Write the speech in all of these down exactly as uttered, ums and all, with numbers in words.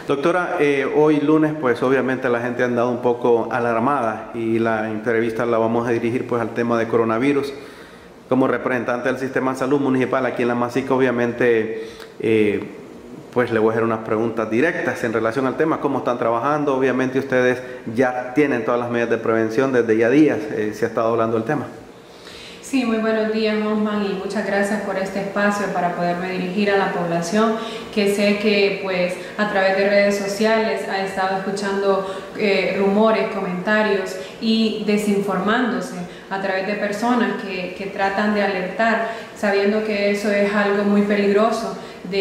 Doctora, eh, hoy lunes pues obviamente la gente ha andado un poco alarmada y la entrevista la vamos a dirigir pues al tema de coronavirus. Como representante del sistema de salud municipal aquí en La Masica, obviamente eh, pues le voy a hacer unas preguntas directas en relación al tema, cómo están trabajando. Obviamente ustedes ya tienen todas las medidas de prevención desde ya días, eh, se ha estado hablando del tema. Sí, muy buenos días, Osman, y muchas gracias por este espacio para poderme dirigir a la población, que sé que pues a través de redes sociales ha estado escuchando eh, rumores, comentarios y desinformándose a través de personas que, que tratan de alertar, sabiendo que eso es algo muy peligroso,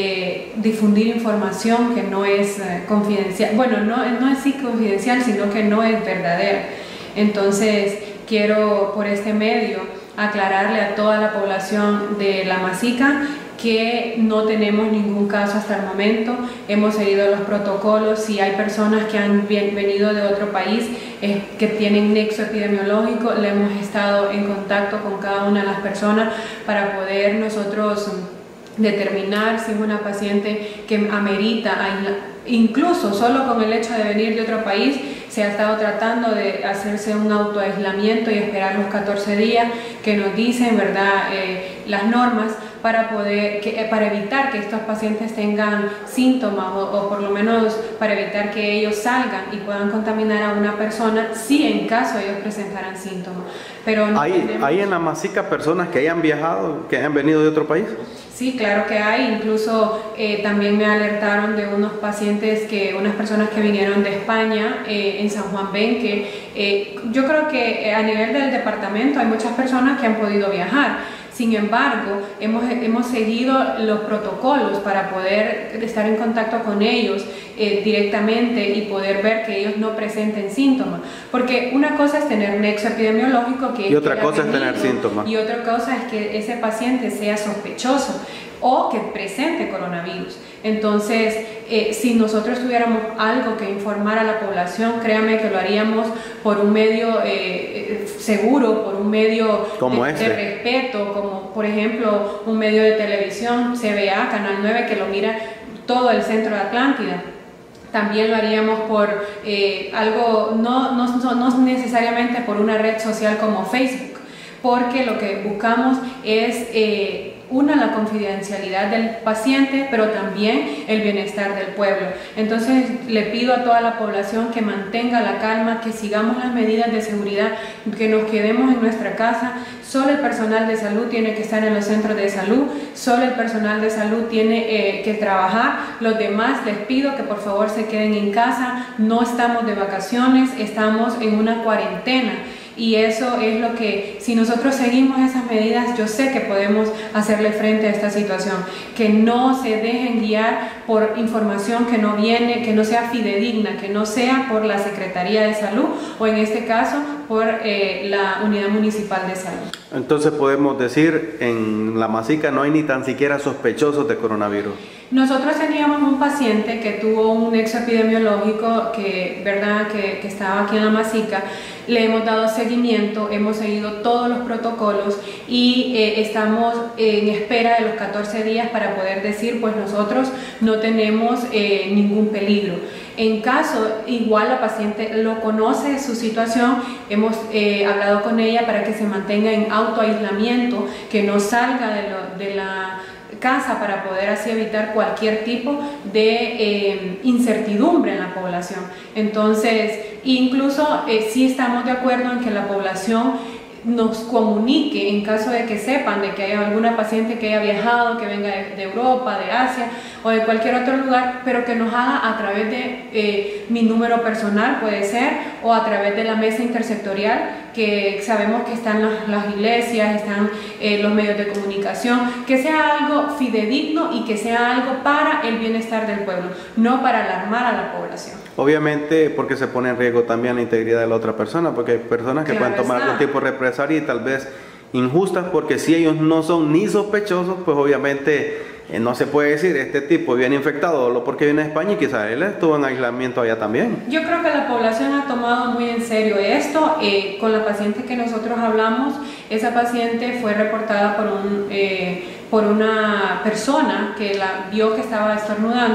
de difundir información que no es eh, confidencial, bueno, no, no es sí confidencial, sino que no es verdadera. Entonces, quiero por este medio aclararle a toda la población de La Masica que no tenemos ningún caso hasta el momento. Hemos seguido los protocolos. Si hay personas que han venido de otro país eh, que tienen nexo epidemiológico, le hemos estado en contacto con cada una de las personas para poder nosotros determinar si es una paciente que amerita aislar. Incluso solo con el hecho de venir de otro país se ha estado tratando de hacerse un autoaislamiento y esperar los catorce días que nos dicen, ¿verdad?, eh, las normas para, poder, que, eh, para evitar que estos pacientes tengan síntomas o, o por lo menos para evitar que ellos salgan y puedan contaminar a una persona si en caso ellos presentaran síntomas. Pero no ¿Hay, tenemos... ¿Hay en La Masica personas que hayan viajado, que hayan venido de otro país? Sí, claro que hay. Incluso eh, también me alertaron de unos pacientes, que unas personas que vinieron de España, eh, en San Juan Benque. Eh, yo creo que eh, a nivel del departamento hay muchas personas que han podido viajar. Sin embargo, hemos, hemos seguido los protocolos para poder estar en contacto con ellos eh, directamente y poder ver que ellos no presenten síntomas. Porque una cosa es tener nexo epidemiológico, que y otra cosa es tener síntomas. Y otra cosa es que ese paciente sea sospechoso o que presente coronavirus. Entonces, eh, si nosotros tuviéramos algo que informar a la población, créanme que lo haríamos por un medio eh, seguro, por un medio como de, este. de respeto, como por ejemplo un medio de televisión, C B A, Canal nueve, que lo mira todo el centro de Atlántida. También lo haríamos por eh, algo, no, no, no necesariamente por una red social como Facebook, porque lo que buscamos es eh, una, la confidencialidad del paciente, pero también el bienestar del pueblo. Entonces le pido a toda la población que mantenga la calma, que sigamos las medidas de seguridad, que nos quedemos en nuestra casa. Solo el personal de salud tiene que estar en los centros de salud, solo el personal de salud tiene eh, que trabajar. Los demás les pido que por favor se queden en casa. No estamos de vacaciones, estamos en una cuarentena. Y eso es lo que, si nosotros seguimos esas medidas, yo sé que podemos hacerle frente a esta situación. Que no se dejen guiar por información que no viene, que no sea fidedigna, que no sea por la Secretaría de Salud o en este caso por eh, la Unidad Municipal de Salud. Entonces podemos decir, en La Masica no hay ni tan siquiera sospechosos de coronavirus. Nosotros teníamos un paciente que tuvo un nexo epidemiológico, que, ¿verdad? que, que estaba aquí en La Masica. Le hemos dado seguimiento, hemos seguido todos los protocolos y eh, estamos en espera de los catorce días para poder decir, pues nosotros no tenemos eh, ningún peligro. En caso, igual la paciente lo conoce su situación, hemos eh, hablado con ella para que se mantenga en autoaislamiento, que no salga de, lo, de la casa para poder así evitar cualquier tipo de eh, incertidumbre en la población. Entonces, incluso eh, sí estamos de acuerdo en que la población nos comunique en caso de que sepan de que hay alguna paciente que haya viajado, que venga de, de Europa, de Asia o de cualquier otro lugar, pero que nos haga a través de eh, mi número personal, puede ser, o a través de la mesa intersectorial, que sabemos que están las, las iglesias, están eh, los medios de comunicación, que sea algo fidedigno y que sea algo para el bienestar del pueblo, no para alarmar a la población. Obviamente porque se pone en riesgo también la integridad de la otra persona, porque hay personas que Claro pueden tomar está. algún tipo de represalia y tal vez injustas, porque si ellos no son ni sospechosos, pues obviamente eh, no se puede decir este tipo viene infectado solo porque viene de España y quizás él estuvo en aislamiento allá también. Yo creo que la población ha tomado muy en serio esto. Eh, con la paciente que nosotros hablamos, esa paciente fue reportada por un... Eh, por una persona que la vio que estaba estornudando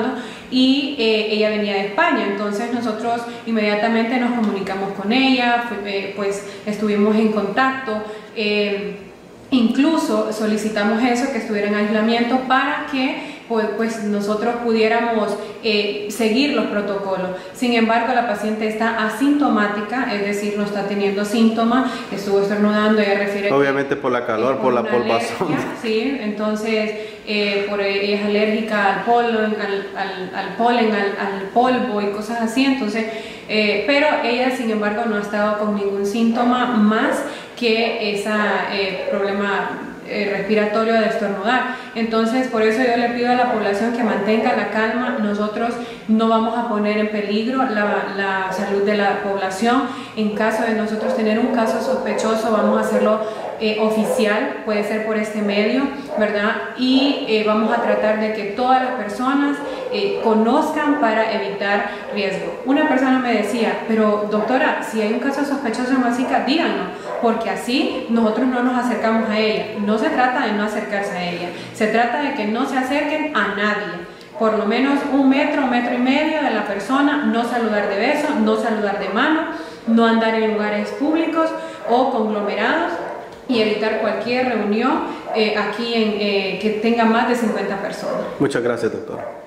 y eh, ella venía de España. Entonces nosotros inmediatamente nos comunicamos con ella, fue, eh, pues estuvimos en contacto. Eh, incluso solicitamos eso, que estuviera en aislamiento para que pues, pues nosotros pudiéramos eh, seguir los protocolos. Sin embargo, la paciente está asintomática, es decir, no está teniendo síntomas, estuvo estornudando, ella refiere obviamente por la calor, por la polvazón. Sí, entonces eh, por, ella es alérgica al polen, al, al, al polen, al, al polvo y cosas así, entonces, eh, pero ella sin embargo no ha estado con ningún síntoma más que ese eh, problema eh, respiratorio de estornudar. Entonces, por eso yo le pido a la población que mantenga la calma. Nosotros no vamos a poner en peligro la, la salud de la población. En caso de nosotros tener un caso sospechoso, vamos a hacerlo eh, oficial, puede ser por este medio, ¿verdad? Y eh, vamos a tratar de que todas las personas eh, conozcan para evitar riesgo. Una persona me decía, pero doctora, si hay un caso sospechoso en Masica, díganos, porque así nosotros no nos acercamos a ella. No se trata de no acercarse a ella, se trata de que no se acerquen a nadie, por lo menos un metro, un metro y medio de la persona, no saludar de beso, no saludar de mano, no andar en lugares públicos o conglomerados y evitar cualquier reunión eh, aquí en, eh, que tenga más de cincuenta personas. Muchas gracias, doctora.